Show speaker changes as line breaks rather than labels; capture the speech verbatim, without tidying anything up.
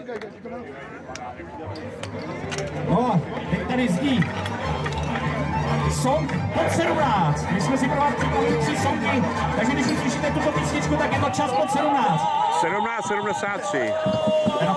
No, teď tady zdí song pod sedmnáct. My jsme si pro vás připravili tři songy, takže když uslyšíte tuto písničku, tak je to čas pod sedmnáct.
sedmnáct sedmdesát tři.
Teda